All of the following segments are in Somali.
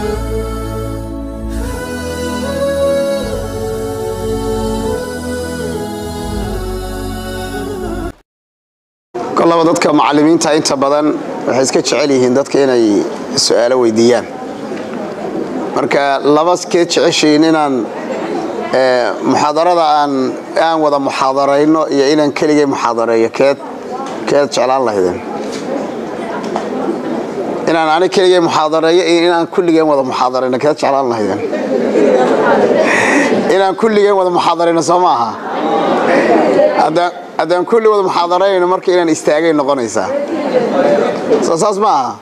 كلما dadka macallimiinta inta badan waxay iska jecel yihiin dadka inay su'aalo weydiiyaan marka laba iska jeceshiin inaan muxaadarada aan wada muxaadarayno iyo inaan kaliya muxaadareeyo keed jeclaan lahaydeen inaan ani kaliya muxaadareeyo inaan kulligeen wada muxaadarayno keed jeclaan lahaydeen inaan kulligeen wada muxaadarayno Soomaha hadaan kulli wada muxaadarayno marka inaan istaagay noqonaysa saas ma aha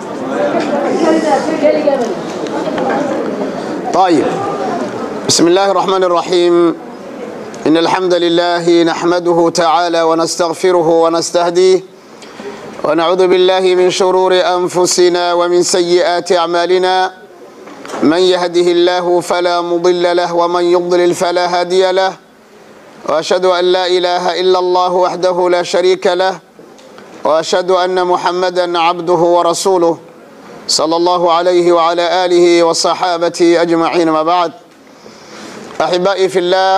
طيب بسم الله الرحمن الرحيم إن الحمد لله نحمده تعالى ونستغفره ونستهديه ونعوذ بالله من شرور أنفسنا ومن سيئات أعمالنا من يهده الله فلا مضل له ومن يضلل فلا هادي له وأشهد أن لا إله إلا الله وحده لا شريك له وأشهد أن محمدا عبده ورسوله صلى الله عليه وعلى آله وصحابته أجمعين ما بعد أحبائي في الله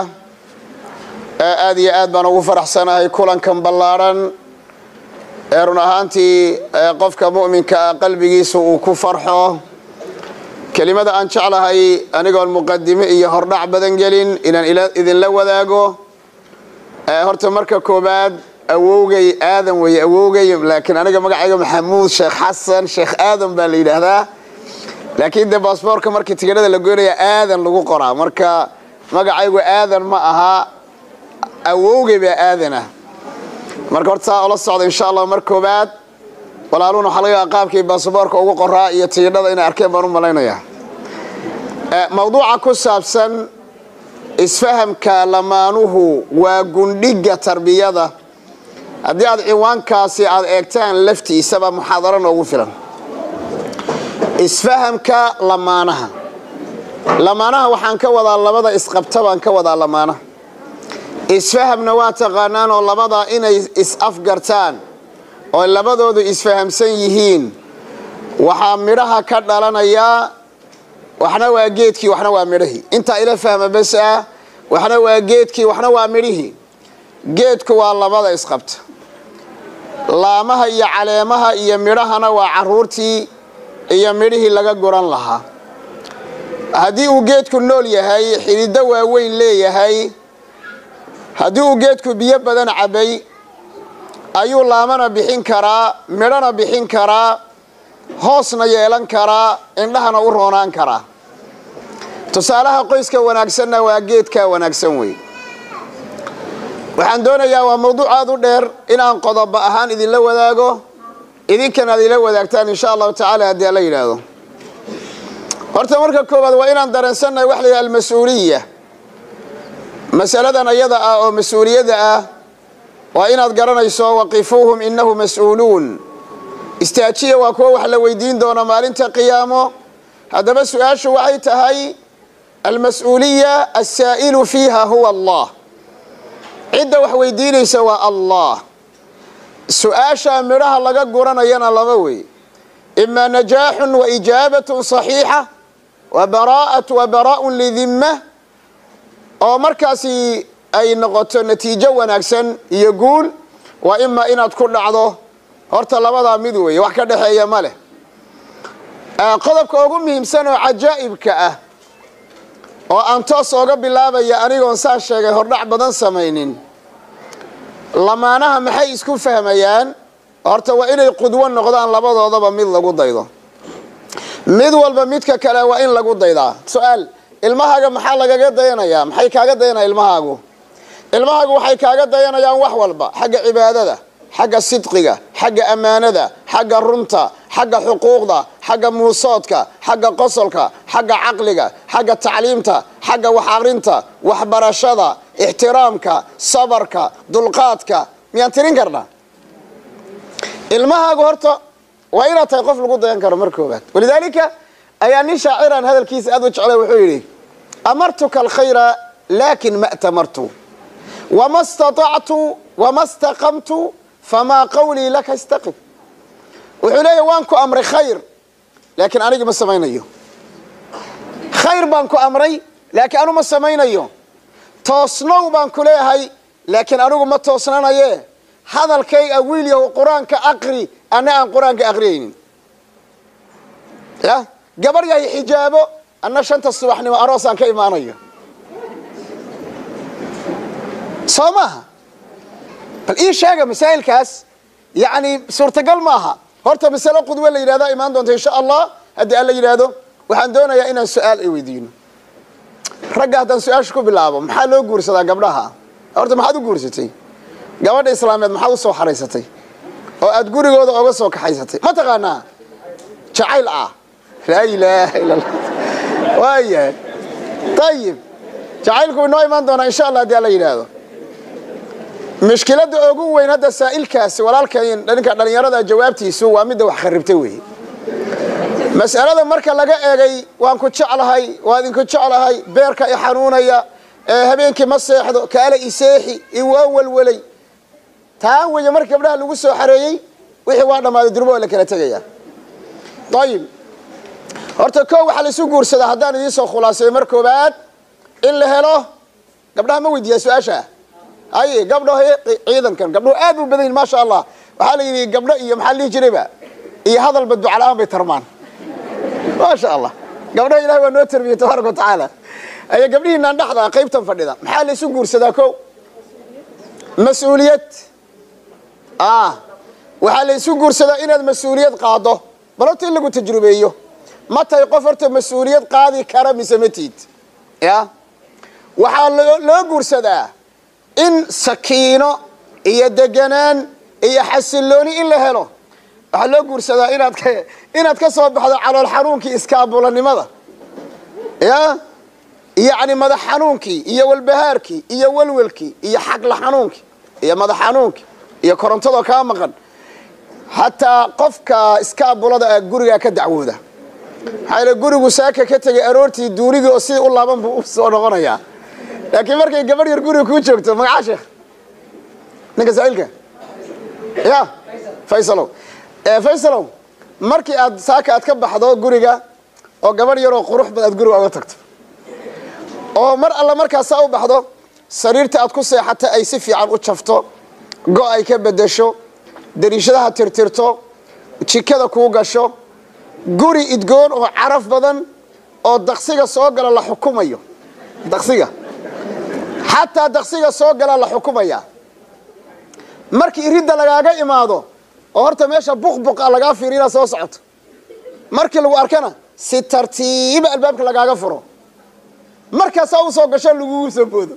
آدي آدبان وفرح سنة كلن كم بلارا رنهانتي قفك مؤمن كقلبي سوء كفرحه كلمة أن شعلها أنا قال مقدمة يهرع بدنجلين إذن لو ذاقو هرت مركب كوباد أوجي آدم ويأوجي لكن أنا جمع محمود شيخ حسن شيخ آدم بالليل هذا لكن ده باسبور كمركب تجرد اللي يقول يا آدم لقو قرا مركب مجا آدم معها أوجي بآدمه مركب تصا الله الصعد إن شاء الله مركبات ولا لون حلقة قاب كي باسبور كوجو قرا يتجرد إن أركب برم ملاينا يا موضوع كسابسن isfaham kalamanuhu waa gundhiga tarbiyada hadii aad ciwaankaasi aad eegtaan laftiisaba muxaadaro noogu filan isfahamka lamaanaha waxaan ka wadaa labada isqabta baan ka wadaa lamaanaha isfahamna waa taqaanaan oo labada inay is-afgartaan oo labadoodu isfahamsan yihiin waxa midhaha ka dhalanaya waxna waa geedkii waxna waa midhahi inta ila fahma bas waxna waa geedkii waxna waa midhihi geedku waa labada isqabta laamaha iyo caleemaha iyo midhahana waa caruurtii iyo midhihi laga goran lahaa hadii uu geedku nool yahay xididdo waaweyn leeyahay hadii uu geedku biyo badan cabay ayuu laamana bixin karaa midhana bixin karaa hoosna yeelan karaa indhahana u roonaan karaa tusaalaha qoyska wanaagsanna waa geedka wanaagsan way waxaan doonayaa waa mawduuc aad u dheer inaan qodob ahaan idin la wadaago idinkana idin la wadaagtaan insha Allah ta'ala hadii la yiraahdo horta marka koobaad waa inaan dareensanay wax la yiraahdo mas'uuliyad mas'aladan ayada oo mas'uuliyada waa inaad garanayso waqifuhum innahu mas'uulun istaajiya waa kuwa wax la weydiin doona maalinta qiyaamo hadaba su'aashu waxay tahay المسؤولية السائل فيها هو الله عدة وحويدين سوى الله سؤاشا مرها لغا قرانا ينا لغوي إما نجاح وإجابة صحيحة وبراء لذمة أو مركزي أي نقطة نتيجة ونكسن يقول وإما إنا تكون عضو هرت لبضا مدوي وحكا حيا ماله قضبك أقومهم سنة عجائب كأه oo aan toos uga bilaabaya anigoon saa sheegay hordhac badan sameeynin lamaanaha maxay isku fahmayaan horta waa inay qudwo noqdaan labadoodaba mid lagu daydo mid walba midka kale waa in lagu daydaa su'aal ilmahaaga maxaa lagaga dayanayaa maxay kaaga dayanayaan ilmahaagu waxay kaaga dayanayaan wax walba xagga cibaadada xagga sidqiga xagga amaanada xagga runta xagga xuquuqda xagga muusoodka xagga qosolka xagga aqliga xagga tacliimta xagga wax aqrinta wax barashada ixtiraamka sabarka dulqaadka miyaan tirin karnaa ilmahaagu horta waa inaad tahay qof lagu dayan karo markoobaad walidaalika ayaa nin shaaciran hadalkiisa aad u jeclay wuxuu yidhi amartuka alkhayra laakin ma tamartu wama istatactu wama istaqamtu fama qawlii laka istaqim wuxuu leeyahay waan ku amray khayr laakiin aniga ma samaynayo khayr baan ku amray laakiin anu ma samaynayo toosnow baan ku leeyahay laakiin anigu ma toosnanaye hadalkayga wiil yahow quraanka aqri ana aan quraanka aqriyaynin ya gabar yahay xijaabo ana shanta subaxnimo aroosaan ka imaanayo soomaha bal ii sheega masaa'ilkaas yani suurtagal maaha horta mas'alo qudwa la yiraahdo imaan doonto insha Allah hadii alla yiraahdo waxaan doonayaa inaan su'aal ay weydiino ragga hadan su'aasha ku bilaabo maxaa loo guursadaa gabdhaha horta maxaad u guursatay gabadha islaameed maxaad u soo xareysatay oo aad gurigooda uga soo kaxaysatay ma taqaanaa jacayl la ilaaha illa allah waaya طيب jacaylku inoo imaan doona insha Allah hadii alla yiraahdo مشكلة أقوى إن هذا سائل كاس ولا الكين لأنك على يرى جوابتي سوى مدة وخربتوي مسألة مركز لقى أجي وأن كنت على هاي وأن كنت على هاي بيرك يحنون يا هبينك مصيح كأله يسيحي يوول ولي تاوي يا مركب له لوسو حريي وحوارنا ما يدربوا لك لا تجيا طيب أرتكوا حل سوق ورسد هذان يسوق خلاص مركبات إلا هلا قبلها ما ودي سؤال أي قبله هي أيضا كان قبله أبو بدين ما شاء الله وحالي قبله محلي جريبة هذا البدو على أمي ترمان ما شاء الله قبله إلهي ونوتر بيه تبارك وتعالى أي قبله إن نحضر قيب تنفرد محلي سوق سداكو مسؤولية وحالي سوق سدا إن المسؤولية قاضه مرات اللي قلت تجربيه متى يقفرت مسؤولية قاضي كرم سمتيت يا وحال لو سدا إن سكينة إيا دجنان إيا حسلوني إلا هلو وحلو قرصدا إناد كسب بحضر على الحنونكي إسكابولا لماذا يا يعني ماذا حنونكي إيا والبهاركي إيا والولكي إيا حقل حنونكي إيا ماذا حنونكي إيا كورنتضو كامقا حتى قفك إسكابولا دا قرقا كدعوه حيلا قرقو ساكا كتاقي أرورتي دوريقو أسيد الله من بؤفسو نغنيا لكن مركي قبل يرقوني كوشوكتو مقع شيخ نكا سائلك يا فيصلو فيصلو مركي اد ساكا اتكب حدو قريقا او قبل يرو قروح بد قريقا واتكتو او مر الله مركا ساو بحدو سريرتا اتكسي حتى اي سفي عن اتشفتو قو اي كبدشو دريشدها ترترتو تشيكدا كوغاشو قري ادقون او عرف بدن او دقسيقا سوقل الله حكوميو دقسيقا حتى دقسيقا سوقل الله حكوميا markii iridda lagaaga imaado oo horta meesha buqbuq laga fiirina soo socoto markii lagu arkana si tartiib albaabka lagaaga furo markaas uu soo gasho lagu soo boodo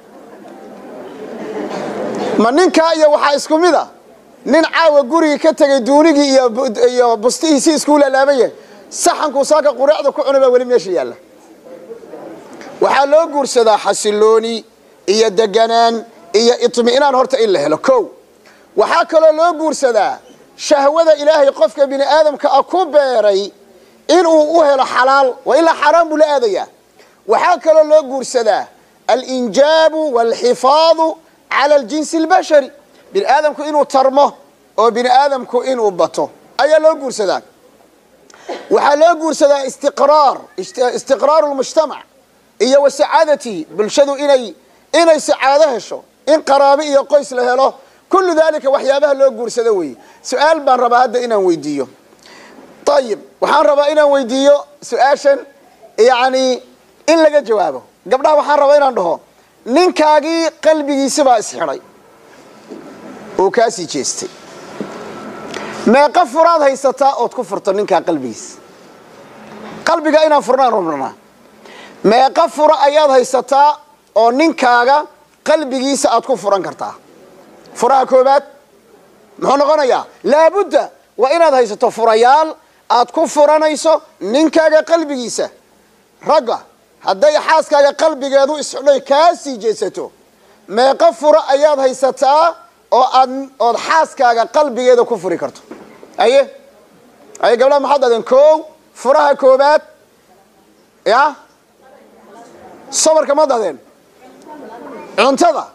maninka iyo waxa isku mid ah nin caawa guriga ka tagay duunigi iyo bustihiisi isku laalaabay saxanku saaka quraacda ku cunaba wali meesha yaala waxa loo guursadaa xasilooni iyo deganaan iyo itmiinaan horta in la helo koow waxa kale loo guursadaa shahwada ilaahay qofka bini aadamka ku beeray inuu u helo xalaal wa ila xaraam buu la aadaya waxa kale loo guursadaa al-injab wal-hifaz ala al-jins al-bashari bini aadamku inuu tarmo oo bini aadamku inuu bato ayaa loo guursadaa waxa loo guursadaa istiqraar al-mujtama' iyo wasaadati bulshadu inay saacado hesho in qaraabo iyo qoys la helo كل ذلك وحيابها لو غورسده وي سؤال بان ربا هدا inaan weydiiyo طيب waxaan rabaa inaan weydiiyo su'aashan yaani in laga jawaabo gabdhaha waxaan rabaa inaan dhaho ninkaagi qalbigiisa baa isxiray oo kaasi jeestay ma qafuraad haysata oo ku furto ninka qalbiga inaan furnaan rabnaa ma qafura ayaad haysata oo ninkaaga qalbigiisa aad ku furan kartaa furaha koobaad muxuu noqonayaa laabudda waa inaad haysato furayaal aad ku furanayso ninkaaga qalbigiisa ragga hadday xaaskaaga qalbigeedu isxulay kaasii jeesato meeqa fura ayaad haysataa oo aad xaaskaaga qalbigeeda ku furi karto aye gabdhaha maxaad adeen koow furaha koobaad ya sabarka ma dadeen cuntada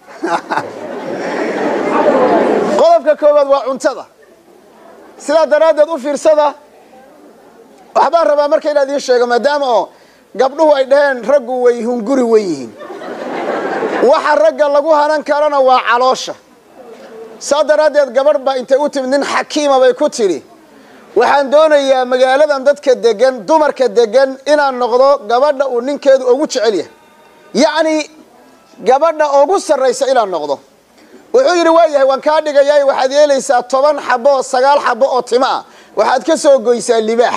qodobka koobaad waa cuntada sida daraadeed u fiirsada waxba rabaa marka inaad ii sheego maadaama oo gabdhuhu ay dhaheen raggu way hunguri weyihiin waxa ragga lagu hanan karana waa caloosha saadaradeed gabadh baa intay u timid nin xakiima bay ku tiri waxaan doonayaa magaaladan dadka degan dumarka degan inaan noqdo gabadha uu ninkeedu ugu jecel yahay yacni gabadha ugu sarraysa inaan noqdo wuxuu yidhi waayahay waan kaa dhigayaa waxaad yeelaysaa 10 xabo oo 9 xabo oo timo ah waxaad ka soo goysaa libaax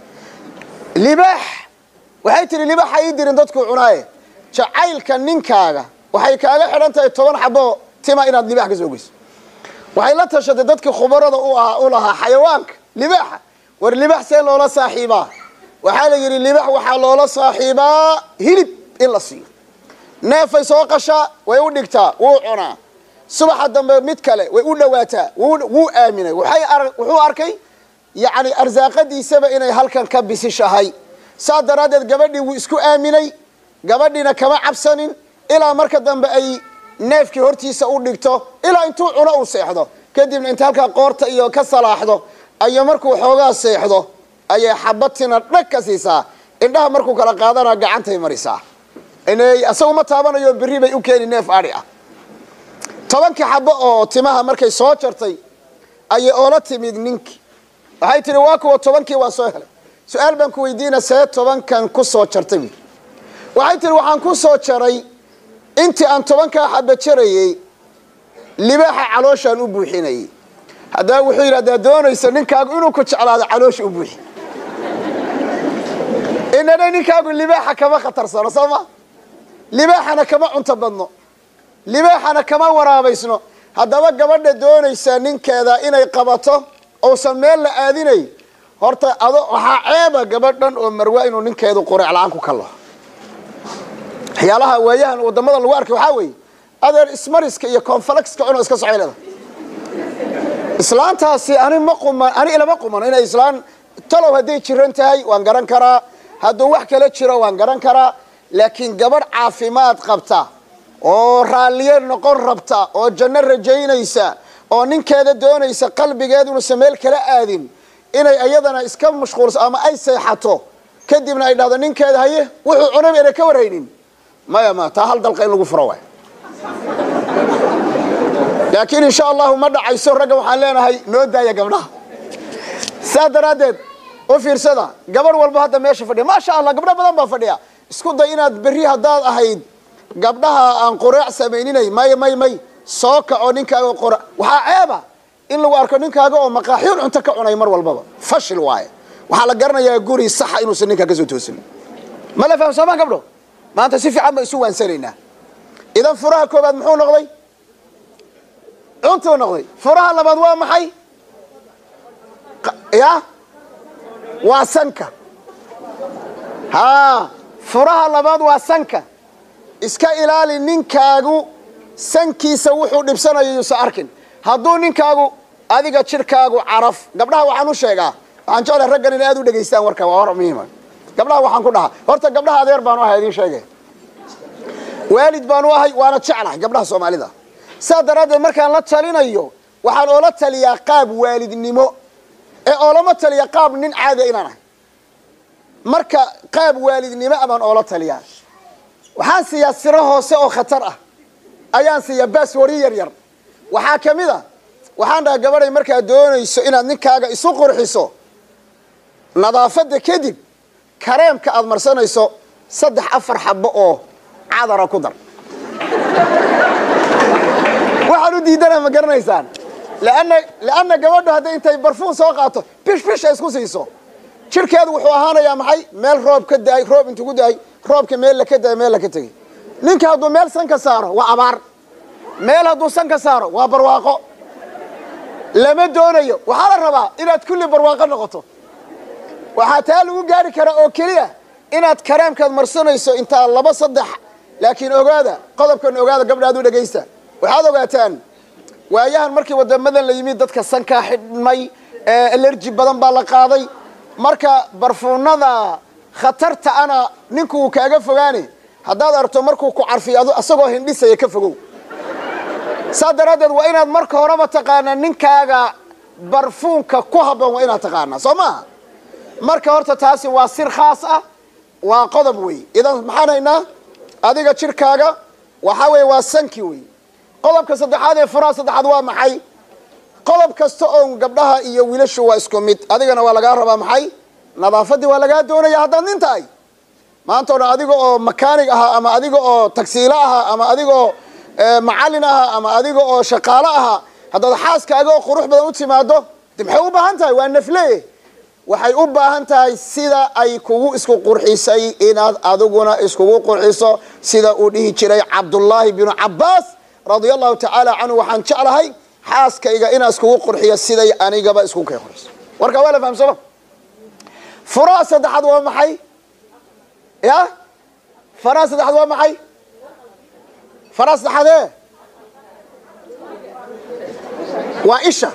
waxay tiri libaax ay dirin dadku cunaaye jacaylka ninkaaga waxay kaaga xidhan tahay 10 xabo timo inaad libaax ka soo goyso waxay la tashaday dadkii khubarada u lahaa xayawaanka libaaxa war libaax see loola saaxiibaa waxaa la yidhi libaax waxaa loola saaxiibaa hilib in la siiyo neefay soo qashaa way u dhigtaa wuu cunaa subaxa dambe mid kale way u dhawaataa wuu aaminay wuxuu arkay yacni arsaaqadiisaba inay halkan ka bisishahay saa daraaddeed gabadhii wuu isku aaminay gabadhiina kama cabsanin ilaa marka dambe ay neefkii hortiisa u dhigto ilaa intuu cuno uu seexdo kadibna inta halkaa qoorta iyo ka salaaxdo ayo markuu xoogaa seexdo ayay xabatina dhag ka siisaa indhaha markuu kala qaadana gacantay marisaa inay asagu ma taabanayo berri bay u keeni neef adhi ah 10 xabo oo timaha markay soo jartay ayay oola timid ninkii waxay tiri waa kuwa 10kii waa soo helay su'aal baan ku weydiina see 10kan ku soo jartay waxay tiri waxaan ku soo jaray intii aan 10ka xabo jarayay libaaxa calooshaan u buuxinayay hadaa wuxuu yiraahdaa doonaysa ninkaagu inuu ku jeclaado caloosh u buuxi inana ninkaagu libaaxa kama khatarsano sama libaaxana kama cunto badno libaaxana kama waraabaysno haddaba gabadha doonaysa ninkeeda inay qabato oosan meel la aadinay horta waxaa ceeba gabadhan oo marwa inuu ninkeedu quraac la'aan ku kalo waxyaalaha waayahan wadamada lagu arkay waxaa weeye adeer ismariska iyo konflexka cuno iska socoylada islaantaasi ani ilama quman inay islaan talow hadday jiran tahay waan garan karaa hadduu wax kala jiro waan garan karaa laakiin gabadh caafimaad qabta oo raalliye noqon rabta oo janno rajaynaysa oo ninkeeda doonaysa qalbigeeduna sameel kala aadin inay ayadana iska mashquulso ama ay seexato kadibna ay dhahdo ninkeeda haye wuxuu cunay inay ka waraynin ma taa hal dalqa in lagu furo waay laakiin insha Allah ma dhacayso ragga waxaan leenahay noo daaya gabdhaha saadaradeed oo fiirsada gabar walba hadda meesha fadhiya ma sha Allah gabdha badan baa fadhiya isku day inaad berri hadaad ahayd gabdhaha aan quraac sameeyninay may soo kaco ninkaaga quraac waxa ceeba in lagu arko ninkaaga oo maqaaxiin cunto ka cunay mar walbaba fashil waaye waxa la garanayaa guri sax inuu ninka ka soo toosin ma la fahamsan gabdho maanta si fiican ba isu waansanayna idan furaha koobaad muxuu noqday cunto noqday furaha labaad waa maxay ya waa sanka furaha labaad waa sanka iska ilaali ninkaagu sankiisa wuxuu dhibsanayo yuusan arkin hadduu ninkaagu adiga jirkaagu caraf gabdhaha waxaan u sheegaa waxaan jeclahay raggan inay aad u dhageystaan warka waa war muhiim ah gabdhaha waxaan ku dhahaa horta gabdhaha adeer baan u ahay idin sheegay waalid baan u ahay waana jeclahay gabdhaha Soomaalida saadaradeed markaan la talinayo waxaan oo la taliyaa qaab waalidnimo oo lama taliya qaab nin caadi inaan ahay marka qaab waalidnimo amaan oo la taliyaa waxaan siyaasiro hoose oo khatar ah ayaan siya baswari yar waxaa kamida waxaan dhahay gabadhay markaa doonayso inaad ninkaaga isu qurxiso nadaafada kadib kareemka aad marsanayso 3-4 xabo oo cadara ku dar waxaan u diidana ma garanaysaan laana gabadhu hadday intay barfuun soo qaato bish ay isku siiso jirkeedu wuxuu ahaanayaa maxay meel roob ka daay roob intuu ku daay roobka meel la ka daay meel la ka tagay ninka hadduu meel san ka saaro waa abaar meel hadduu san ka saaro waa barwaaqo lama doonayo waxaa la rabaa inaad kulli barwaaqo noqoto waxaa taa lagu gaari karaa oo keliya inaad kareemkaad marsanayso intaa 2-3 laakiin ogaada qodobkan ogaada gabdhaadu dhageysta waxaad ogaataan waayahan markii wadamadan la yimid dadka sanka xidmay allergy badan baa la qaaday marka barfuunada khatarta ana ninku kaaga fogaani hadaad arto markuu ku carfiyo asagoo hindhisay ka fogow saadaradeed waa inaad marka horeba taqaana ninkaaga barfuunka ku haboon waa inaad taqaana Soomaa marka horta taasi waa sir khaas ah وقضب وي إذا محانا أديك شركاغا وحاوي واسنكي وي قضب كصدح هذا فراس صدح هذا محي قضب كستون قبلها يويلش واسكوميت أديك أنا ولا جاربها محي نظافتي ولا جاد دون يهدن انتاي ما أنتوا أديك أو مكانيكها أما أديك أو تكسيلها أما أديك أو معلنها أما أديك أو شقالها هذا الحاس كأجو قروح بدأوتي ما ده تبحوا انتاي والنفلي waxay u baahan tahay sida ay kugu isku qurxisay inaad aduguna isku qurxiso sida uu dhihi jiray Abdullah ibn Abbas radiyallahu ta'ala anhu waxaan jeclahay xaaskayga inaad isku qurxiyo siday anigaba isku qurxiso warka wala fahamsaba furaas saddexad waa maxay ya faraas saddexad waa maxay faraas saddexade waa isha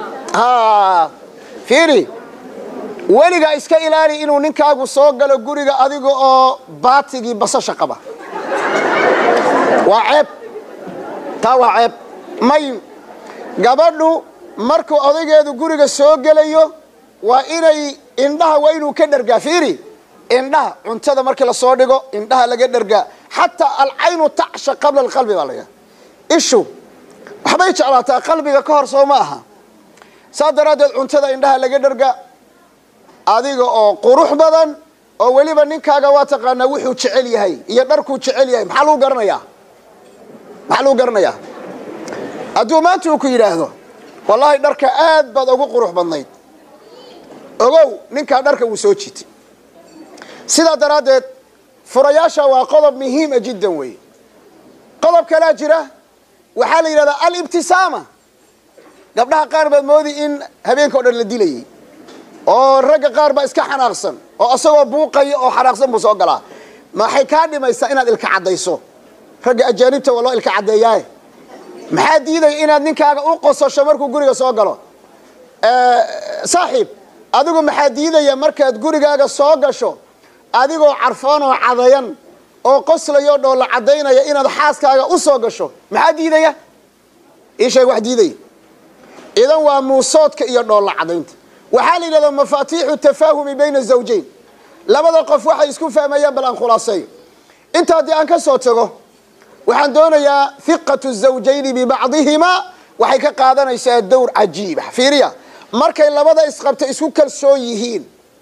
fiiri weliga iska ilaali inuu ninkaagu soo galo guriga adiga oo baatigi basasha qaba waa ceeb may gabadhu markuu odaygeedu guriga soo galayo waa inay indhaha waa inuu ka dhargaa fiiri indhaha cuntada markii la soo dhigo indhaha laga dhargaa hatta al-aynu ta'sha qabla al-qalbi walaga ishu waxbay jeclaataa qalbiga ka hor soo ma aha saadaradeed cuntada indhaha laga dhargaa adiga oo qurux badan oo waliba ninkaaga waa taqaana wuxuu jecel yahay iyo dharku jecel yahay maxaa loo garanayaa aduu maanta uu ku yiraahdo wallahi dharka aad baad ugu qurux badnayd ogow ninka dharka uu soo jiitay sida daraadeed furayaasha waa qodob muhiim ah jiddan way qodob kala jira waxa la yiraahdaa al-ibtisaama gabdhaha qaar baad moodi in habeenka oo dhan la dilayay oo ragga qaar ba iska xanaaqsan oo asagoo buuqay oo xanaaqsan buu soo galaa maxay ka dhimaysaa inaad ilka cadayso ragga ajaanibta wala ilka cadeeyay maxaa diiday inaad ninkaaga u qosasho markuu guriga soo galo saaxiib adigu maxaa diidaya markaad gurigaaga soo gasho adigoo carfoon oo cadayan oo qoslayo dhoola cadeynaya inaad xaaskaaga u soo gasho maxaa diidaya ishay wax diiday idan waa muusoodka iyo dhoola cadeynta waxaa la yiraahdaa mafaatiixu tafaahumi bayna zawjayn labada qof waxay isku fahmayaan bal aan khulaasay inta hadii aan ka soo tago waxaan doonayaa thiqatu zawjayn bi ba'dihima waxay ka qaadanaysaa dowr cajiib ah fiiriya markay labada isqabta isku kalsoon yihiin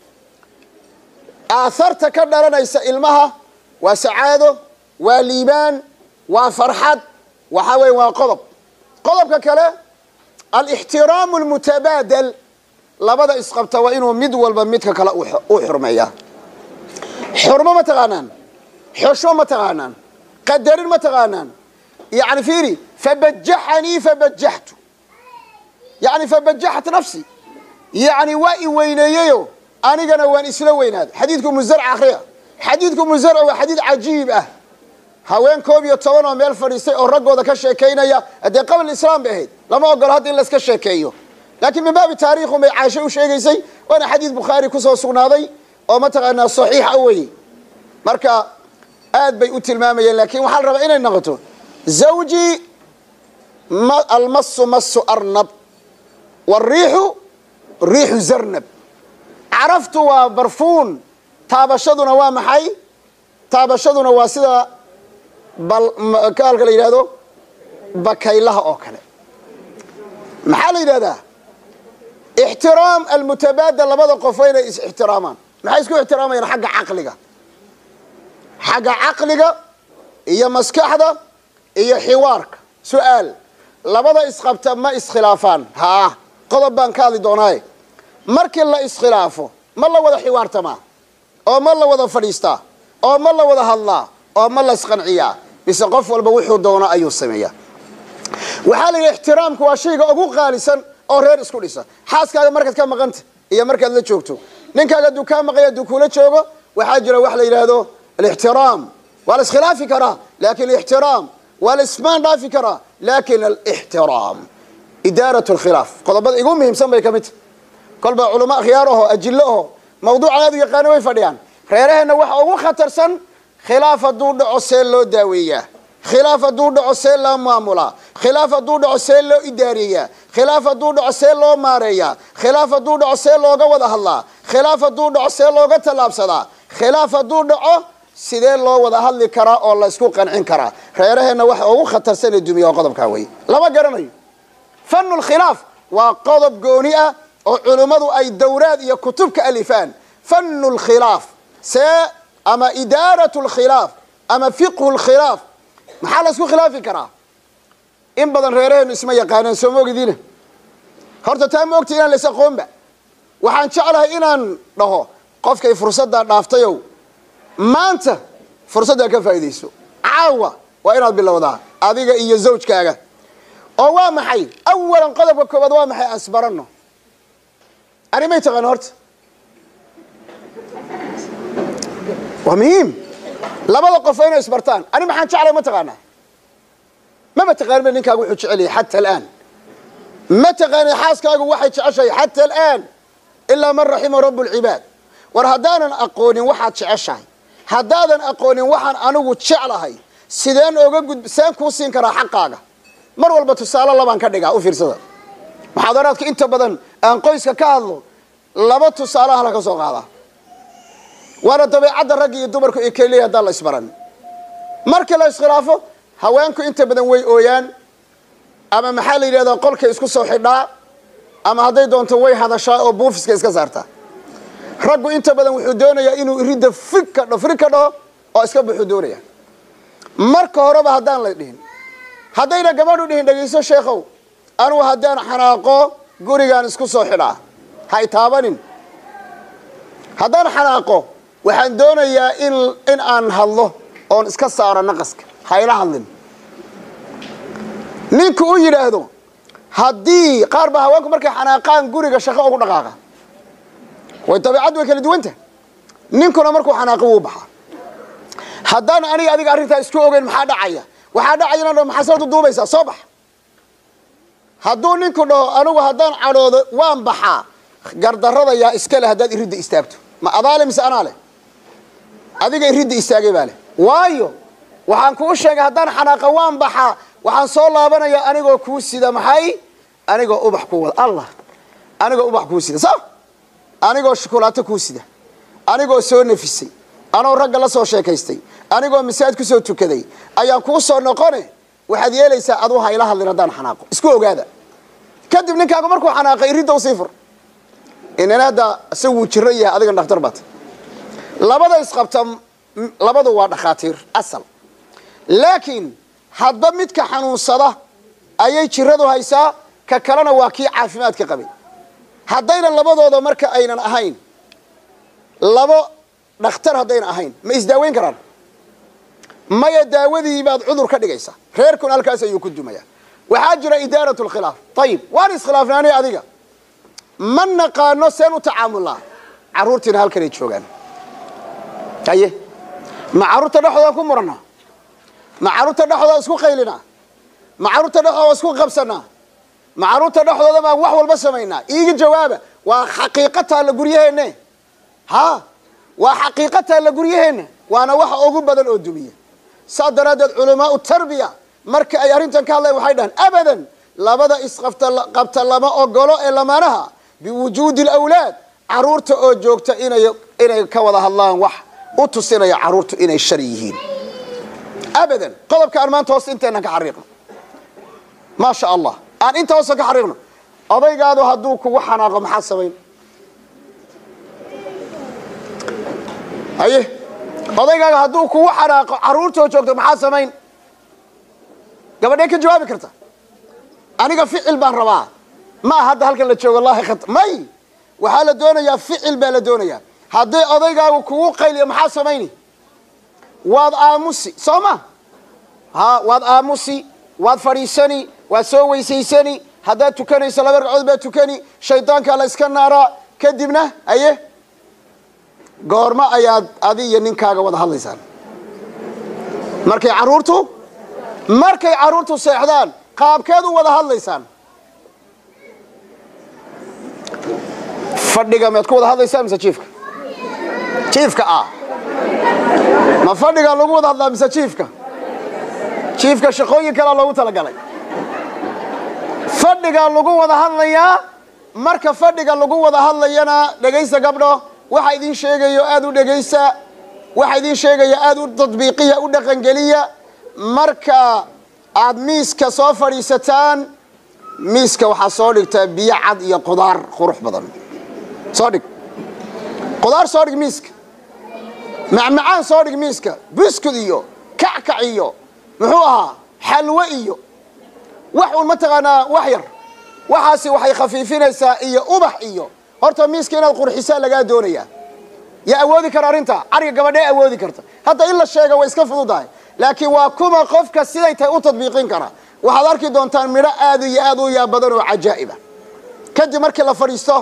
aatharta ka dhalanaysa ilmaha waa sacaado waa liibaan waa farxad waxa weey waa qodobka kale al-ihtiram al-mutabadal labada isqabta waa inuu mid walba midka kala u xurmeeyaa xurmo ma taqaanaan xusho ma taqaanaan qadarin ma taqaanaan yani fiiri fabajjahani fabajjahtu yani fabajjahat nafsi yani waa i weyneeyo anigana waan isla weynaad xadiidku muzarc akhriya xadiidku muzarc waa xadiid cajiib ah haween koob iyo 10 oo meel fadhiistay oo ragooda ka sheekeynaya hadee qabl islaam bahayd lama ogol hadii la iska sheekeeyo لكن من باب تاريخ ما عايشه وشيء زي وانا حديث بخاري كسو سغناداي او متقنا صحيح اوي marka aad bay u tilmaamayeen laakiin waxa la rabaa inay noqoto zawji المص أرنب والريح ريح زرنب عرفت وبرفون تابشدنا ومحي تابشدنا واسدا بل قال كلا يراهدو بكايلها او كله محل يراهدا احترام المتبادل لبدا قفين احترامان ما يسكو احترامين حق عقلك هي مسكحده هي حوارك سؤال لبدا اسقبت ما اسخلافان ها قضب بان كادي دوناي markii la iskhilaafo ma la wada xiwaartama oo ma la wada fadhiista oo ma la wada hadla oo ma la isqanciya bis qof walba wuxuu doona ayuu sameeyaa waxa la ixtiraamku waa shayga ugu qaalisan oo reer isku dhisa xaaskaaga markaad ka maqanta iyo markaad la joogto ninkaaga dukaan maqaya dukuula joogo waxa jira wax la yiraahdo al-ihtiram wal iskhilaafi kara laakiin al-ihtiram wal ismaan dhaafi kara laakiin al-ihtiram idaratu al-khilaf qodobada ugu muhiimsan bay kamid كل علماء خياره أجله موضوع هذا يقانون فديان خيرهن وحوق خطرسن خلافة دود عسل لو داوية خلافة دود عسل لا معمولة خلافة دود عسل لو إدارية خلافة دود عسل لو مارية خلافة دود عسل لو جوده الله khilaaf hadduu dhaco see looga tallaabsadaa khilaaf hadduu dhaco sidee loo wada hadli karaa oo la isku qancin karaa reeraheenna waxa ugu khatarsan ee dumiya qodobka way lama garanayo fanul khilaaf waa qodob gooni ah oo culimadu ay dawraad iyo kutubka alifaan fanul khilaaf ama idaaratul khilaaf ama fiqhul khilaaf maxaa la isku khilaafi karaa in badan reeraheennu isma yaqaanaan soo moogdiina horta taa ma ogta inaan la isaqoonba waxaan jeclahay inaan dhaho qofkay fursadda dhaaftayow maanta fursadda ka faa'iideyso caawa waa inaad bilowdaa adiga iyo zawjkaaga oo waa maxay awalan qodobka koobaad waa maxay asbarano arrimay taqaan horta waa muhiim labada qof inay isbartaan ani maxaan jeclay ma taqaanaa ما تقارن بينك أقول حتى حتى الآن ما تقارن حاسك أقول واحد شيء حتى الآن إلا من رحم رب العباد ورهدانا أقول واحد شيء هدانا أقول واحد أنا وتشعله هاي سيدان أقول سان كوسين كرا حقاقة مرة والبتسال الله بان كدقة أو في رصد محاضراتك أنت بدن أن قيسك كاذو لبت سالها لك سوق هذا وانا تبي عد الرجل يدبرك إكليه هذا الله يسبرن مركل إسخلافه haweenku inta badan way ooyaan ama maxaa la yiraahdaa qolka isku soo xidhaa ama haday doonto way hadashaa oo buufiska iska saarta raggu inta badan wuxuu doonayaa inuu irida fikado oo iska buuxu doonaya marka horeba hadaan la dhihin hadayna gabadhu dhihin dhageyso sheekhow anu hadaan xanaaqo gurigaan isku soo xidhaa hay taabanin hadaan xanaaqo waxaan doonayaa in aan hadlo oo iska saaro naqaska hayla hadlin ninku u yiraahdo hadii qaarba haweenku markay xanaaqaan guriga shaqo ugu dhaqaaqa way tabiicad way kala duwanta ninkuna markuu xanaaqo uu baxa hadaan aniga adiga arinta isku ogeyn maxaa dhacaya waxa dhacayna maxaa soo duubaysa soo bax haduu ninku dhaho anigu hadaan cadhoodo waan baxa gardarrada yaa iska leh hadad irida istaagto ma adaale mise anaale adiga irida istaagay baale waayo waxaan ku sheegay hadaan xanaaqa waan baxa waxaan soo laabanaya anigoo ku sida maxay anigoo ubax ku wada allah anigoo ubax ku sida soo anigoo shukulaato ku sida anigoo soo nafisay anoo rag la soo sheekaystay anigoo misaad ku soo tukaday ayaan ku soo noqone waxaad yeelaysaa adu hayla hadlin hadaan xanaaqo isku ogaada kadib ninkaagu markuu xanaaqay irida u sifur inanaada asagu jiraya adiga dhakhtar baad labada isqabtam labadu waa dhaqaatiir asal laakiin hadba midka xanuunsada ayay jiradu haysaa ka kalena waa kii caafimaadka qabay hadayna labadooda marka aynan ahayn labo dhakhtar hadayna ahayn ma isdaaweyn karaan maya daawadii baad cudur ka dhigaysa reerkun halkaas ayuu ku dumaya waxaa jira idaaratul khilaaf tayib waan iskhilaafnaanay adiga man naqaano seen u tacaamulaa caruurtina halkan ay joogaan haye ma caruurta dhaxdooda ku murana ma caruurta dhaxdooda isku qaylina ma caruurta dhaxdooda isku qabsana ma caruurta dhaxdooda ma wax walba sameeyna iiga jawaaba waa xaqiiqata la guriyaheenna ha waa xaqiiqata la guriyaheenna waana waxa ugu badan oo dumiya sadarada culamaa tarbiya marka ay arintan ka hadlay waxay dhahan abadan labada isqabta lama ogolo ee lamaanaha biwujuud alawlaad caruurta oo joogta inay ka wada hadlaan wax u tusinaya caruurtu inay shar yihiin abadan qodobka aan maanta hoos inteena ka xariiqno ma sha Allah aan inta hoos ka xariiqno odaygaadu haduu kugu xanaaqo maxaa sameyn aye odaygaadu haduu kugu xanaaqo caruurta oo joogta maxaa sameyn gabadhay ka jawaabi karta aniga ficil baan rabaa ma hadda halkan la joogo wallahi khat may waxa la doonayaa ficil baa la doonayaa haddii odaygaagu kugu qayliyo maxaa sameeyni waad aamusi sooma ha waad aamusi waad fariisani waad soo weysaysani hadda tukanayso laba ragcadood baa tukani shaydaanka la iska naara kadibna aye goorma ayaad adiga ninkaaga wada hadlaysaan markay caruurtu seexdaan qaabkeedu wada hadlaysaan fadhiga meed ku wada hadlaysaan mise jiifka ma fadhiga lagu wada hadlaa mise jiifka shaqooyin kale loogu talagalay fadhiga lagu wada hadlayaa marka fadhiga lagu wada hadlayana dhageysa gabdho waxa idin sheegayo aad u dhageysa waxa idin sheegayo aad u tadbiiqiya u dhaqan geliya marka aad miiska soo fadhiisataan miiska waxa soo dhigtaa biyo cad iyo qudaar qurux badan soo dhig qudaar soo dhig miiska macmacaan soo dhig miiska biskud iyo kackac iyo muxuu ahaa xalwo iyo wax uu ma taqaanaa wax yar waxaasi waxay khafiifinaysaa iyo ubax iyo horta miiska inaad qurxisaa laga doonaya ya awoodi kara arinta ariga gabadhay awoodi karta hadda in la sheego way iska fududahay laakiin waa kuma qofka siday tahay u tadbiiqin kara waxaad arki doontaan midho aad iyo aad u yaab badan oo cajaa'ib ah kadib markii la fadhiisto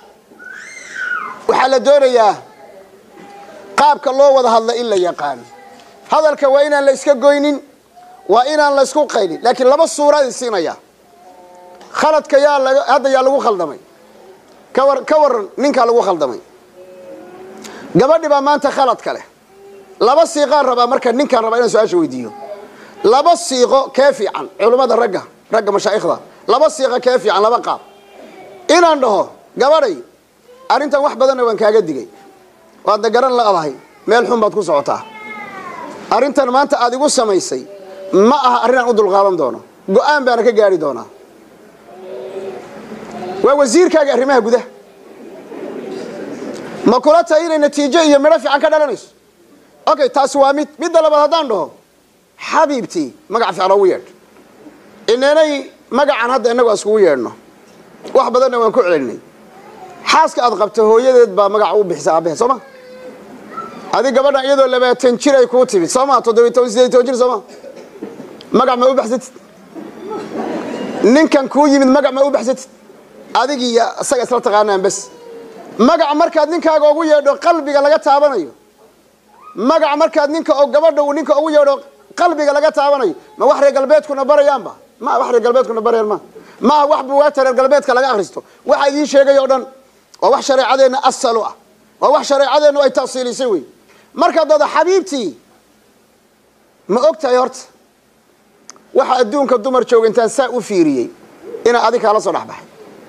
waxa la doonayaa qaabka loo wada hadla in la yaqaan hadalka waa inaan la iska goynin waa inaan la isku qaylin laakiin laba suurad siinaya khaladka hadda yaa lagu khaldamay ka waran ninka lagu khaldamay gabadhi baa maanta khalad kale laba siiqaan rabaa marka ninkan rabaa inaan su'aasha weydiiyo laba siiqo kee fiican culimada ragga mashaayikhda laba siiqo kee fiican laba qaab inaan dhaho gabadhay arintan wax badan waan kaaga digay waad garan la'ahay meel xun baad ku socotaa arintan maanta aad igu samaysay ma aha arin aan u dulqaadan doono go'aan baan ka gaari doonaa waa wasiirkaaga arrimaha gudaha ma kula tahay inay natiijo iyo midho fiican ka dhalanayso okay taasi waa mid labaad haddaan dhaho xabiibtii magac fiican ugu yeedh inanay magacan hadda inagu iskugu yeedhno wax badanna waan ku celinay xaaska aad qabto hooyadeed baa magac u bixisa aabahe sooma adi gabadhan iyadoo 20 jir ay kuu timid sooma 17 jir sooma magac ma u baxsatid ninkan kuu yimid magac ma u baxsatid adigiya asaga isla taqaanaan bas magac markaad ninkaaga ugu yeedho qalbiga laga taabanayo magac markaad ninka oo gabadha uu ninka ugu yeedho qalbiga laga taabanayo ma wax reer galbeedkuna barayaanba ma wax reer galbeedkuna barayaan ma wax buugaagta reer galbeedka laga akhristo waxa idin sheegayo dhan waa wax shareecadeena asalu ah waa wax shareecadeenu ay tafsiilisay way marka dad xabiibtii ma ogtahay horta waxa adduunka dumar joogintaan saa u fiiriyay ina adiga la soo dhaxbaxay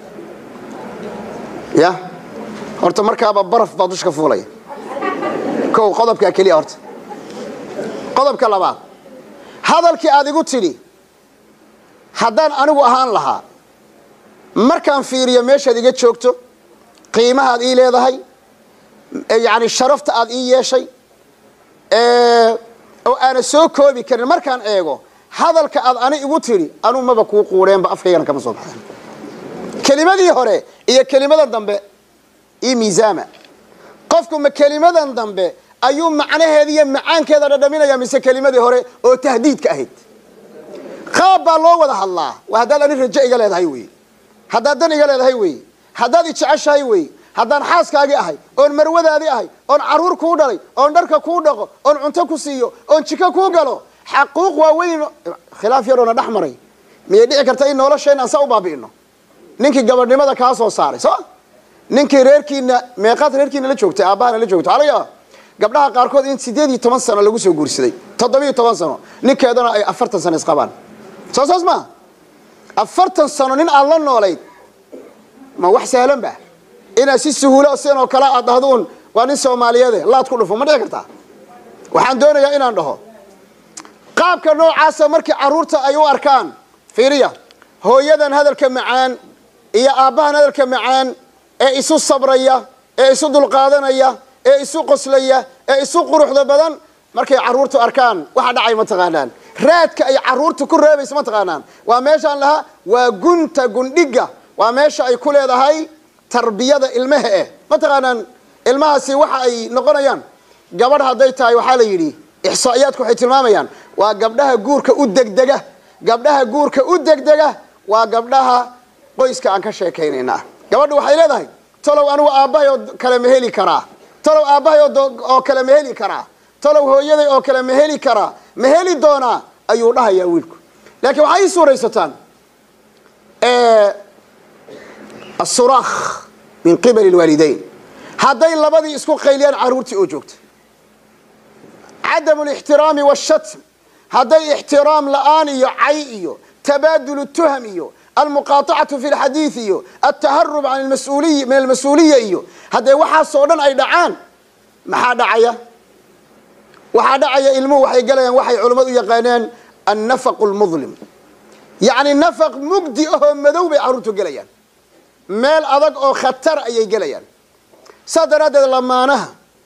ya horta markaaba baraf baad dushka fuulay ko qodobka kaliya horta qodobka labaad hadalkii aad igu tiri haddaan anigu ahaan lahaa markaan fiiriyo meeshaad iga joogto qiimaha aad ii leedahay yani sharafta aad ii yeeshay oo aan soo koobi karin markaan eego hadalka aad ani igu tiri anu maba ku quureenba afkayga kama soo baxay kalimadii hore iyo kalimada dambe ii miisaama qofku ma kalimadan dambe ayuu macnaheeda iyo macaankeeda dhadhaminaya mise kalimadii hore oo tahdiidka ahayd qaab baa loo wada hadlaa waa haddaad ani rajo iga leedahay wey haddaad dan iga leedahay wey haddaad i jeceshahay wey haddaan xaaskaagii ahay oon marwadaadii ahay oon caruur kuu dhalay oon dharka kuu dhaqo oon cunto ku siiyo oon jiko kuu galo xaquuq waaweyn khilaaf yaroona dhex maray miyay dhici karta in nolosheenna aan saa u baabi'ino ninkii gabadhnimada kaa soo saaray soo ninkii reerkiina meeqaad reerkiina la joogtay aabahana la joogto waxaa laga yaabaa gabdhaha qaarkood in 18 sano lagu soo guursaday 17 sano ninkeedana ay 40 sano isqabaan soo ma 40 sano nin aan la noolayd ma wax sahlan ba ina si suhulo sano kala aad dhahdoon waa nin Soomaaliyeed laad ku dhufo ma dhici kartaa waxaan doonayaa inaan dhaho qaabka noocaas markii caruurta ay u arkaan fiiriya hooyadan hadalka macaan iyo aabahan hadalka macaan ee isu sabraya ee isu dulqaadanaya ee isu qoslaya ee isu quruxda badan markay caruurtu arkaan waxa dhacay ma taqaanaan raadka ay caruurtu ku reebayso ma taqaanaan waa meeshaan laha waa gunta gundhiga waa meesha ay ku leedahay tarbiyada ilmaha ma taqaanaan ilmahaasi waxa ay noqonayaan gabadh haday tahay waxa la yiri ihsaa'iyaadku waxay tilmaamayaan waa gabdhaha guurka u degdega waa gabdhaha qoyska aan ka sheekaynayna gabadhu waxay leedahay talow anigu aabahay oo kale ma heli karaa talow aabahay oo kale ma heli karaa talow hooyaday oo kale ma heli karaa ma heli doonaa ayuu dhahayaa wiilku laakiin waxay suuraysataan الصراخ من قبل الوالدين هذين لبدي اسكو قيليان عروتي او جوجت عدم الاحترام والشتم هذين احترام لآن iyo cay iyo تبادل التهم iyo المقاطعة في الحديث التهرب عن المسؤولية من المسؤولية هذا وحا صودن أي دعان ما حدا عيا وحدا عيا علمه وحي قالين وحي علماء يقانان النفق المظلم يعني النفق مجدي مذوب عروته قالين مال أضق أو خطر أي قالين صدر هذا لما نهى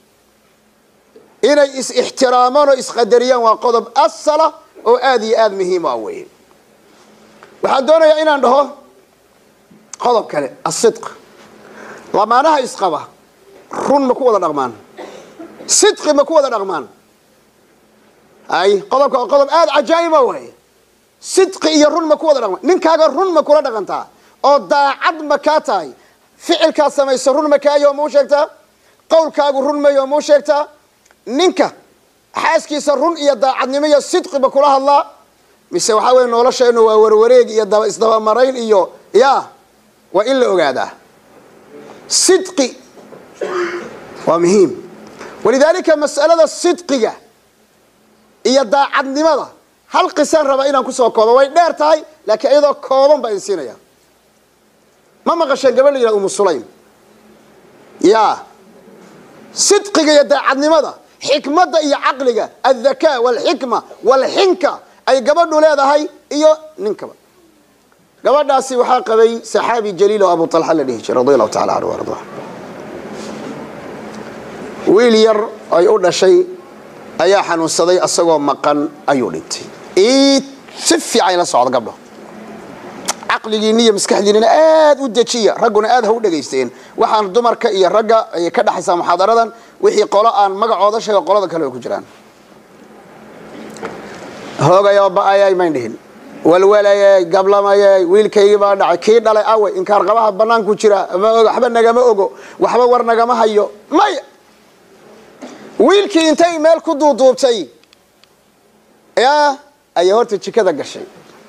إنه احترامان وإسقدريان وقضب الصلاة وآذي مهمة أوي وحدونا يا إنا عنده قضب كله الصدق لما نهى إسقبه رون مكوة الرغمان صدق مكوة الرغمان أي قضب عجائب أوي صدق يرون مكوة الرغمان نين كاغا رون مكوة الرغمانتا أو داعد مكاتاي فعل كاسما يسرون مكايو مو شكتا قول كاغو رون ميو مو شكتا نينكا حاسكي سرون إيا داعدنمية صدق بكلها الله ميسي وحاوي نولاشا إنو وروريق إيا إصدابا مرين إيو يا وإلا أقاده صدقي ومهم ولذلك مسألة الصدق إيا داعدنمية هل قسان ربا إنا كسوا كوضا وين دارتاي لكن إذا كوضا بإنسينيا ما مغشان قبل إلى أم السليم يا صدقك يا داعدنمية حكمة إيا عقلك الذكاء والحكمة والحنكة أي قبل ولاده هاي إيو ننكبا قبل ناسي وحاق بي سحابي جليل أبو طلحة الذي رضي الله تعالى عنه وارضاه ويلير أي أولا شيء أياحن والصدي أصغوا مقن أيولنتي سفي عين صعد قبله عقلي نية مسكح لنا ودتشية رجنا هو دقيستين وحن دمر كأي رجع كده حسام محاضرة وحي قراء مجا عضش قراء كله كجران هو يا بقى ما ينهن والولا قبل ما ويل كيبا عكيد على أول إن كان قبها بنان كجرا ما حب النجمة أوجو وحب ور نجمة هيو ما ويل كي انتي مال كدو دوبتي يا أيهورت تشكذا قشي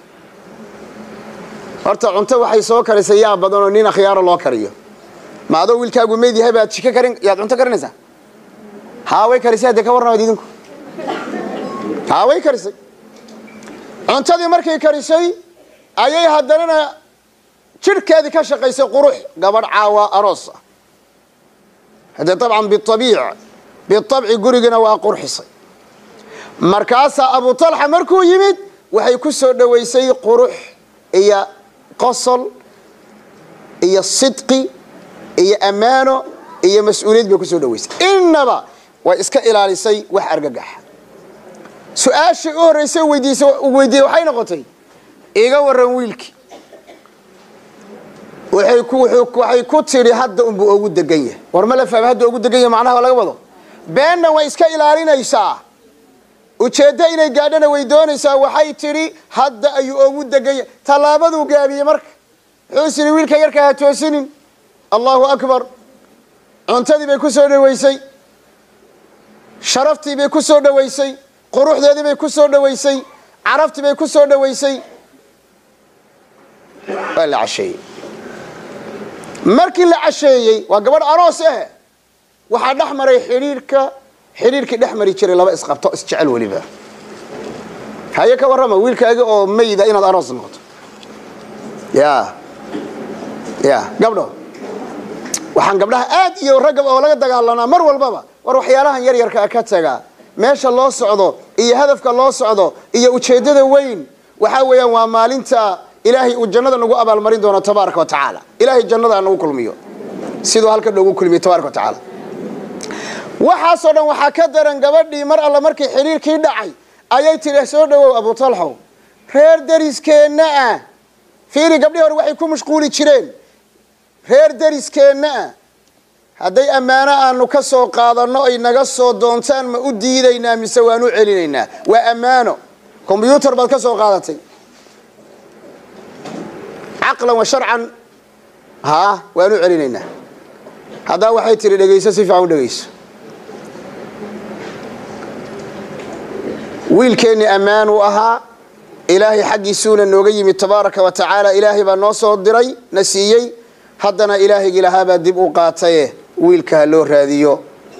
horta cunto waxay soo karisay yaa badan oo nin khiyaar loo kariyo ma adoo wiilkaagu meedi habaad shika karin yaad cunto karinaysa haaway karisay ka warnaa idinku haaway karisay cuntadii markay karisay ayay haddana jirkeedii ka shaqaysay qurux gabadh caawa aroos hada طبعا بالطبع gurigana waa qurxisay markaas Abu Talha markuu yimid waxay ku soo dhaweysay qurux iyo قصل إيه الصدق إيه أمانة إيه مسؤولية بكسر دويس إنما وإسكا إلى لسي وحرجح سؤال شيء رئيسي ويدي وحين قطي إيه ورنويلك وحيكو تسيري هاد أبو أود دقية ورملا فهم هاد أود دقية معناها ولا قبضه بيننا وإسكا إلى لنا يساع وشدينا قاعدنا ويدونيسا waxay tiri hadda ayu ugu dagay talaabadu gaabiye marka xusni wiilka yarka ha toosinin Allahu akbar cuntadii bay ku soo dhaweysay sharaftii bay ku soo dhaweysay quruxdeedii bay ku soo dhaweysay caraftii bay ku soo dhaweysay wala cashay markii la casheeyay waa gabadh aroos ah waxa dhaxmaray xiriirka dhaxmari jiray laba isqabto isjecel waliba هاي كورما ويل كأجي أو ميدا إن الأراضي نقط يا قبله وحن قبلها آدي ورجب أو لقد دجالنا مر والبابا وروح يراهن يرير كأكتسجا ما شاء الله صعده إيه هدفك الله صعده إيه وتشدده وين وحاول يوم مال أنت إلهي والجنة نقول أبا المريض دون تبارك وتعالى إلهي الجنة نقول كل ميو سيدو هالك نقول كل ميو تبارك وتعالى وحصل وحكدر أن قبلني مر الله مركي حرير كيدا عي أيتي رسوله أبو طلحة غير دريس كنا فيري قبل هو يكون مشغول يشرين غير دريس كنا هذا أمانة أن نكسر قاضنا أي نقص دونتان ما أدي لنا مسوانو علينا وأمانة كمبيوتر بالكسر قاضتي عقلا وشرعا ها وانو علينا هذا واحد تري دقيسة سيفعون دقيس ويلكني أمان وأها إلهي حق سونا النوغي تبارك وتعالى إلهي بنوصل الدري نسيي حدنا إلهي إلى هذا دب قاتيه ويلكه له هذيو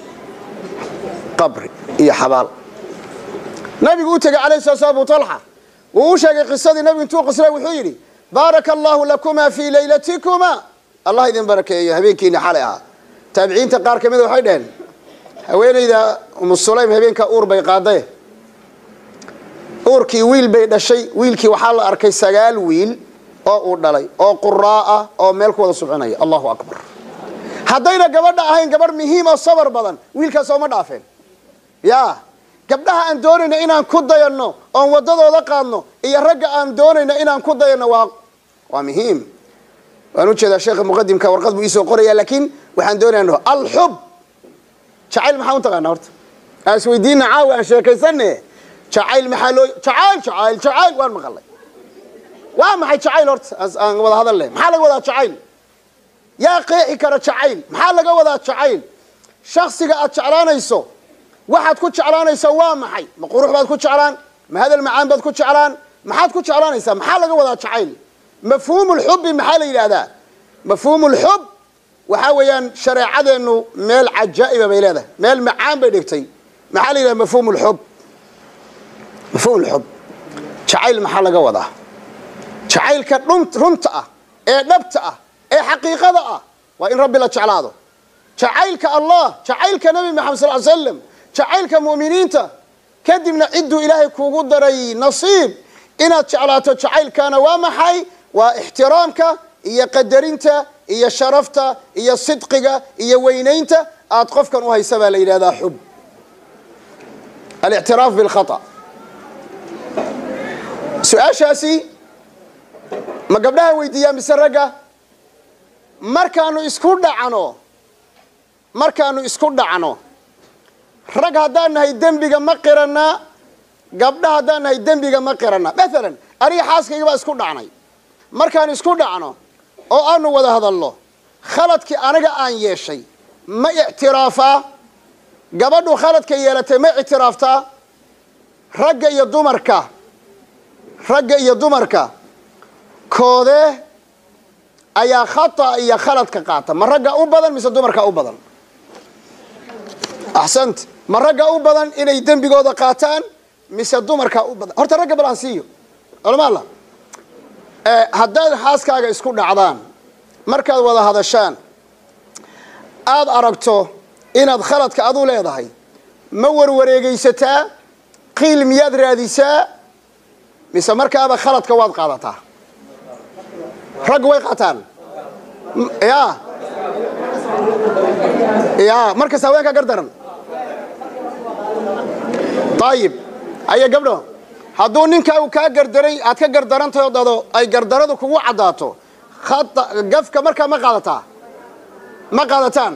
قبر يا حبال نبي قلت عليه الصلاة والسلام طلحة ووشك قصة نبي توقف سلا وحيري بارك الله لكما في ليلتكما الله إذن بركة يا هبينكين حالها تابعين تقار كمية وحيدين هوين إذا أم السليم هبينك أور بيقاضيه أوركي ويل بيد الشيء ويلكي وحال أركي سجال ويل أو أوردالي أو قراءة أو ملك وذا سبحانه الله أكبر هدينا قبرنا أهين قبر مهيم الصبر بدن ويلك سوما دافين يا قبلها أن دورنا إن كودا ينو أو ودد ذقانو يرجع أن دورنا إن كودا ينو ومهيم ونوجد الشيخ المقدم كورقد بيسو قرية لكن وحن دورنا إنه الحب شعيل محاول تغنورت أسويدين عاوي الشيخ يسنى شعيل محلو شعيل وين مغلي وما حي شعيل أرت وذا هذا اللي محل وذا شعيل يا قيحي كرا شعيل محل وذا شعيل شخص قاعد شعران يسو واحد كنت شعران يسواه محي مقروح بعد كنت شعران ما هذا المعان بعد كنت شعران ما حد كنت شعران يسوى محل وذا شعيل مفهوم الحب محل إلى هذا مفهوم الحب وحاويا شرع هذا إنه مال عجائب بيلاده مال معان بدكتي محل إلى مفهوم الحب مفهوم الحب شعيل محل جوده شعيل كرمتأ نبتأ حقيقة وإن ربي لا شعلاده شعيل كالله شعيل كنبي محمد صلى الله عليه وسلم شعيل كمؤمنين كدمنا عدوا إلهي كوجود دري نصيب إن شعلاته شعيل كان ومحي واحترامك إيا قدرينته إيا شرفته إيا صدقك إيا وينينته أتقفك وهي سبب إلى هذا حب الاعتراف بالخطأ سؤال شاسي ما قبلها ويديا مسرقة مركانو اسكو دعنو رق هدان هاي دنبيغا ما قرنا قبلها هدان هاي دنبيغا ما قرنا مثلا اري حاسكيغا اسكو دعناي مركان اسكو دعنو او انو ودا هدالو خلدكي انغا ان ييشاي ما اعترافا gabadhu khaladka yeelatay ma ictiraafta ragga iyo dumarka koode ayaa khata iyo khaladka qaata ma ragga u badan mise dumarka u badan ahsant ma ragga u badan inay dambigooda qaataan mise dumarka u badan horta ragga balansiyo walama haddaad xaaskaaga isku dhacdaan markaad wada hadashaan aad aragto inaad khaladka adu leedahay ma warwareegaysataa qiil miyaad raadisaa mise markaaba khaladka waad qaadataa rag way qaataan ya marka haweenka gardaran طيب ay gabdho hadduu ninka uu ka gardaray aad ka gardarantahay dado ay gardaradu kugu cadaato khata gafka marka ma qaadataan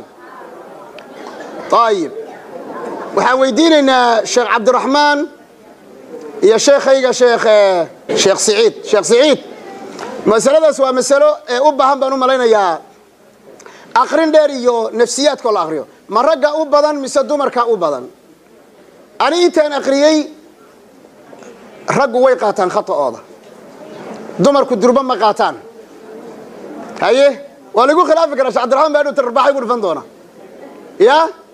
طيب waxaan weydiinaynaa sheekh Cabdiraxmaan iyo sheekhayga sheekh Saciid masaladaas waa masalo u baahan baan u malaynayaa aqrin dheer iyo nafsiyaadka la aqriyo ma ragga u badan mise dumarka u badan ani intaan aqriyay raggu way qaataan khata'ooda dumarku durba ma qaataan haye waa lagu khilaafi karaa sheekh Cabdiraxmaan baa inuu tarbaxay ku dhufan doona ya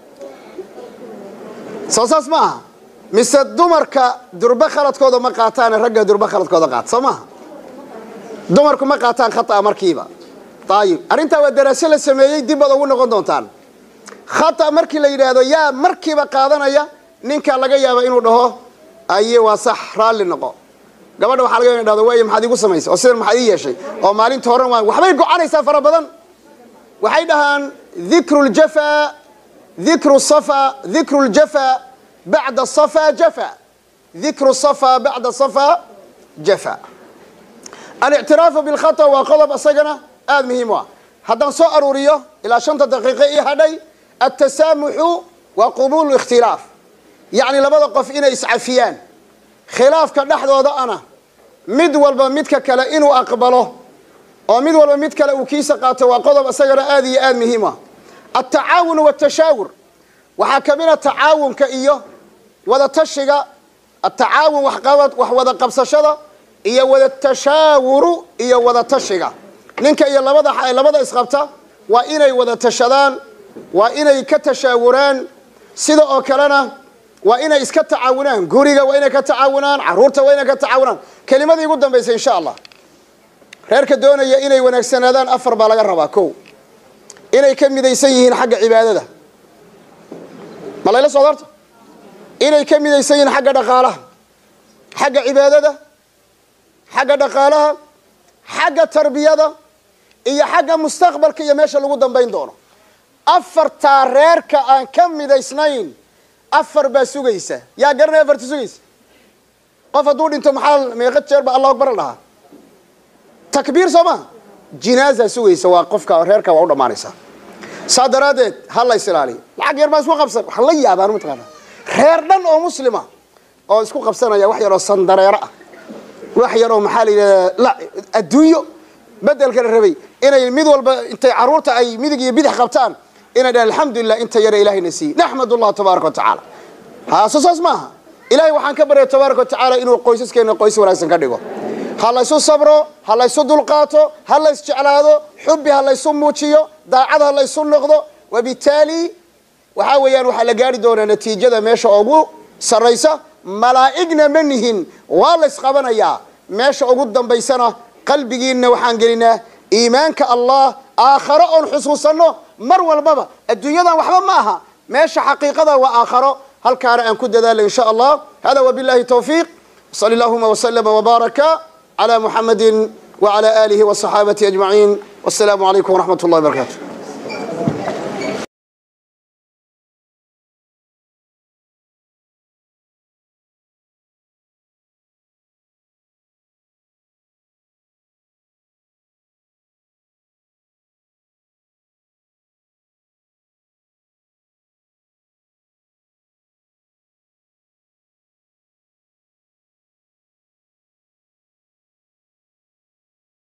ساساس ما مثل دمرك دربة خلط كذا ما قاتان الرجال دربة خلط كذا قات سما دمرك ما قاتان خطأ مركبة طيب أنت والدراسة السماوية دي بدو نقدون تان خطأ مركب اللي هذا يا مركبة قادنا يا نينك لقى يا بينه ده أيه وصح رال النقاء قبل ما حلقة هذا ويا محدي قصة ميس أصير محدي شيء أو مالين تهرم وحبي يقع على سفر بدن وحيدهن ذكر الجفا ذكر الصفا ذكر الجفا بعد الصفا جفا ذكر الصفا بعد الصفا جفا الاعتراف بالخطأ وقلب السجنة هذا مهم هذا صار أروريه إلى 5 دقائق هذي التسامح وقبول الاختلاف يعني لما وقف إنا إسعافيان خلاف كنحن هذا أنا مدول بمدك كلا إنه أقبله أو مدول بمدك لا وكيس قاته وقلب السجنة هذه مهمة التعاون والتشاور وحكمنا التعاون كإيه وذا تشجع التعاون وذا قبض شذا إيه وذا التشاور إيه وذا تشجع لينك إيه لبضع إسقطه وإني وذا تشذان وإني كتشاوران سيدا أكلنا وإني إسكت تعاونان جوريجا وإني كتعاونان عرورته وإني كتعاونان كلمة دي قدام بيس إن شاء الله reerka doonaya inay wanaagsanaadaan afar baa laga rabaa. kow inay ka midaysan yihiin xagga cibaadada, ma layla soo darto inay ka midaysan yihiin xagga dhaqaalaha, xagga cibaadada, xagga dhaqaalaha, xagga tarbiyada iyo xagga mustaqbalka iyo meesha lagu dambayn doono. afartaa reerka aan ka midaysnayn afar baa sugaysa. yaa garanaya afarta sugaysa? qof hadduu dhinto maxaa meeqa jeer ba allahu akbar lahaa? takbiir soo ma jinaaza sugaysa. waa qofka reerka waa u dhamaanaysaa. saa daraadeed ha la isilaaliyo. lacag yar baa isku qabsan, waxa la yaabaan mataqaana reer dhan oo muslima oo isku qabsanaya wax yar oo sandareero ah, wax yar oo maxaa la yidhahdaa adduunyo bedelka la rabay inay mid walba intay caruurta ay midig iyo bidix qabtaan inay dhahaan alxamdulilah inta yara ilaahayna siiyey, naxmadullah tabaaraka watacaala. haasasaas maaha. ilaahay waxaan ka baryay tabaaraka watacaala inuu qoysaskeena qoys wanaagsan ka dhigo. ha laysu sabro, ha laysu dulqaato, ha lays jeclaado, xubbi ha laysu muujiyo, daacad ha laysu noqdo. wabitaali waxaa weeyaan waxaa la gaari doonaa natiijada meesha ugu sarraysa. malaa'igna ma nihin, waa lays qabanayaa. meesha ugu dambaysana qalbigiinna waxaan gelinaa iimaanka allah, aakharo oon xusuusanno mar walbaba. adduunyadan waxba ma aha, meesha xaqiiqada waa aakharo. halkaana aan ku dadaalo insha allah. hada wabillahi tawfiiq. صلى اللهم وسلم وبارك على محمد وعلى آله وصحابته أجمعين. والسلام عليكم ورحمة الله وبركاته.